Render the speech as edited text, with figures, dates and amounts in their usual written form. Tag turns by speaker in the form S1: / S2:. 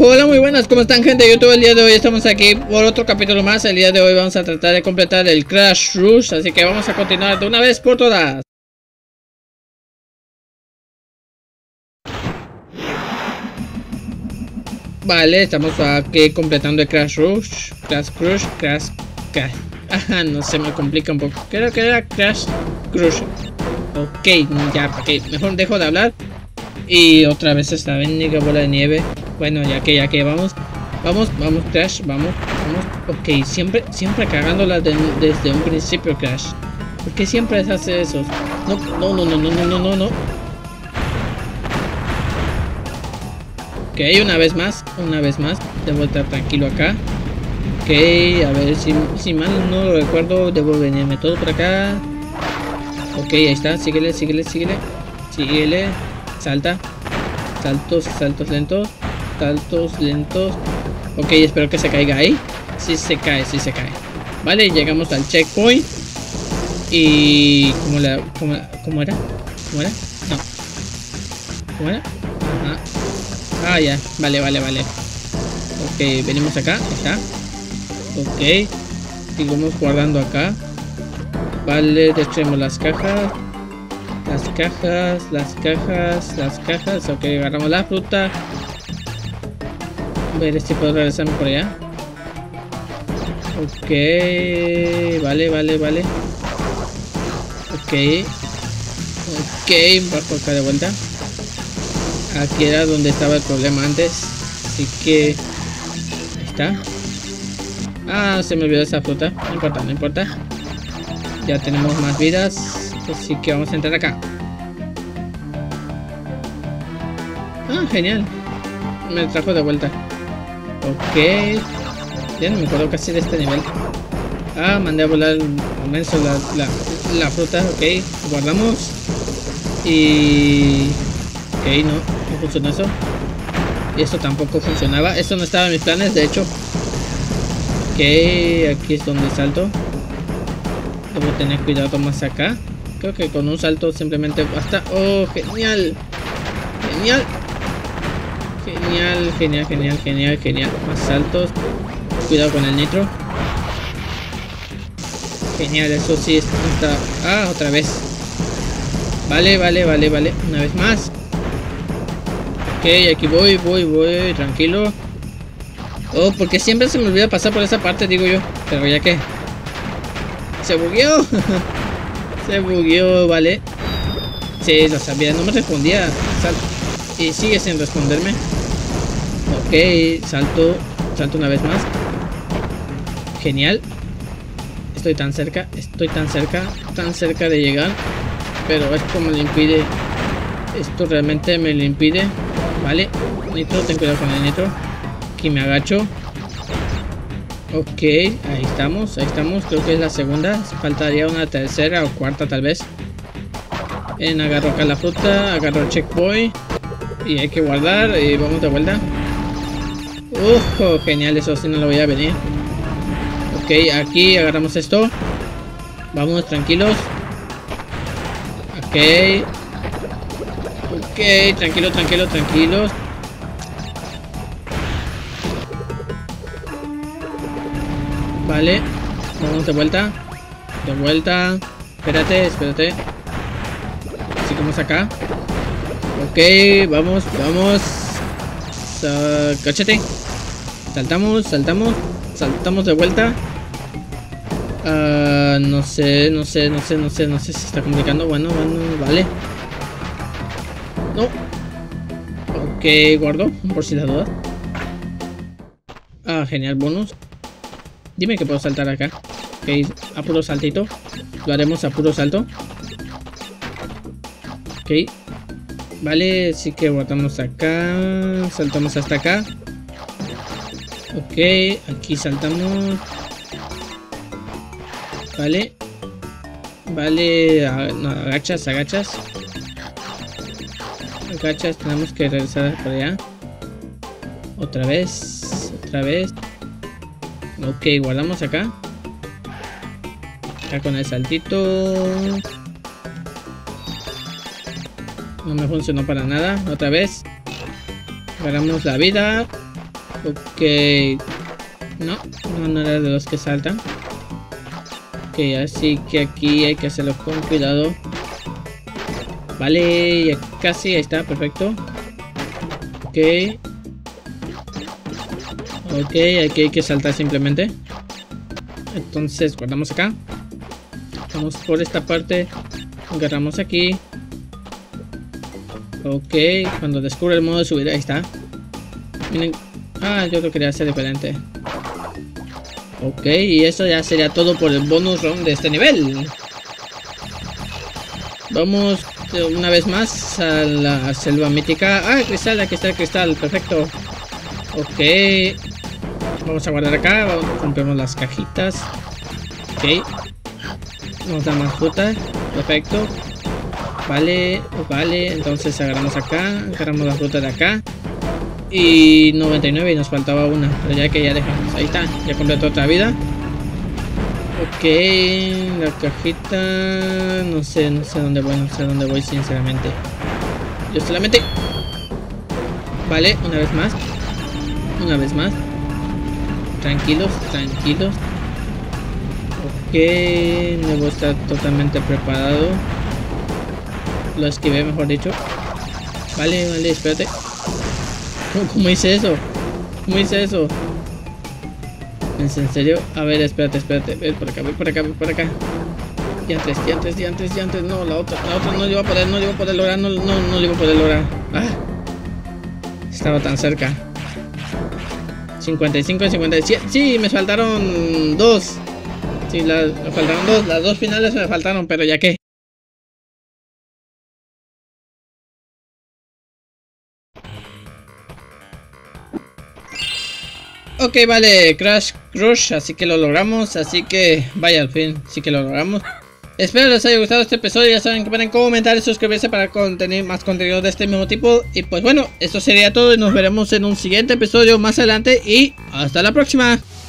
S1: Hola, muy buenas, ¿cómo están, gente de YouTube? El día de hoy estamos aquí por otro capítulo más. El día de hoy vamos a tratar de completar el Crash Rush, así que vamos a continuar de una vez por todas. Vale, estamos aquí completando el Crash Rush. Crash. Ajá, no se me complica un poco. Creo que era Crash Crush. Ok, ya, ok, mejor dejo de hablar. Y otra vez esta bendiga bola de nieve. Bueno, ya que vamos, Crash, vamos. Ok, siempre cagándola desde un principio, Crash. ¿Por qué siempre hace eso? No. Ok, una vez más, debo estar tranquilo acá. Ok, a ver, si mal no lo recuerdo, debo venirme todo por acá. Ok, ahí está, síguele. Salta. Saltos lentos. Ok, espero que se caiga ahí. Sí se cae. Vale, llegamos al checkpoint. Y... ¿Cómo era? No. ¿Cómo era? Ajá. Ah, ya. Vale. Ok, venimos acá. Ahí está. Ok. Sigamos guardando acá. Vale, destruimos las cajas. Las cajas. Ok, agarramos la fruta. A ver si puedo regresarme por allá. Ok. Vale. Ok, bajo acá de vuelta. Aquí era donde estaba el problema antes. Así que... Ahí está. Ah, se me olvidó esa fruta. No importa. Ya tenemos más vidas. Así que vamos a entrar acá. Ah, genial. Me trajo de vuelta. Ok. Ya no me acuerdo casi de este nivel. Ah, mandé a volar la fruta. Ok, guardamos. Y... Ok, no funcionó eso. Y esto tampoco funcionaba. Esto no estaba en mis planes, de hecho. Ok, aquí es donde salto. Debo tener cuidado más acá. Creo que con un salto simplemente basta. Oh, genial. Más saltos. Cuidado con el nitro. Genial, eso sí está. Ah, otra vez. Vale. Una vez más. Ok, aquí voy, tranquilo. Oh, porque siempre se me olvida pasar por esa parte, digo yo. Pero ya que... Se bugueó. Se bugueó, vale. Sí, lo sabía, no me respondía. Y sigue sin responderme. Ok, salto una vez más. Genial. Estoy tan cerca de llegar. Pero esto me lo impide. Esto realmente me lo impide. Vale, nitro, ten cuidado con el nitro. Aquí me agacho. Ok, ahí estamos. Creo que es la segunda. Faltaría una tercera o cuarta tal vez. Agarro acá la fruta. Agarro el checkpoint. Y hay que guardar. Y vamos de vuelta. Genial, eso sí no lo voy a venir. Ok, aquí agarramos esto. Vamos, tranquilos. Ok, tranquilos. Vale, vamos de vuelta. Espérate. Sigamos acá. Ok, vamos. Cachete. Saltamos de vuelta. No sé si se está complicando. Bueno, vale. No. Ok, guardo, por si la duda. Ah, genial, bonus. Dime que puedo saltar acá. Ok, a puro saltito. Lo haremos a puro salto. Ok. Vale, así que guardamos acá. Saltamos hasta acá. Ok, aquí saltamos. Vale, no, agachas. Tenemos que regresar por allá. Otra vez. Ok, guardamos acá. Acá con el saltito. No me funcionó para nada. Otra vez. Agarramos la vida. Ok. No era de los que saltan. Ok, así que aquí hay que hacerlo con cuidado. Vale, ya casi, ahí está, perfecto. Ok. Ok, aquí hay que saltar simplemente. Entonces guardamos acá. Vamos por esta parte. Agarramos aquí. Ok, cuando descubre el modo de subir, ahí está. Miren. Ah, yo lo quería hacer diferente. Ok, y eso ya sería todo por el bonus round de este nivel. Vamos una vez más a la selva mítica. Ah, cristal, aquí está el cristal, perfecto. Ok. Vamos a guardar acá, rompemos las cajitas. Ok. Nos da más fruta, perfecto. Vale, entonces agarramos acá, agarramos la fruta de acá. Y 99 y nos faltaba una, pero ya que ya dejamos, ahí está, ya completó otra vida. Ok, la cajita, no sé dónde voy sinceramente. Yo solamente... Vale, una vez más. Tranquilos. Ok, debo estar totalmente preparado. Lo esquivé, mejor dicho. Vale, espérate. ¿Cómo hice eso? ¿Es en serio? A ver, espérate. Ven por acá. Y antes. No, la otra no lo iba a poder lograr. No lo iba a poder lograr. Ah, estaba tan cerca. 55 y 57. Sí, me faltaron dos. Sí, me faltaron dos. Las dos finales me faltaron, pero ya que. Ok, vale, Crash Crush, así que lo logramos, así que vaya, al fin, sí que lo logramos. Espero les haya gustado este episodio, ya saben que pueden comentar y suscribirse para tener más contenido de este mismo tipo. Y pues bueno, esto sería todo y nos veremos en un siguiente episodio más adelante y hasta la próxima.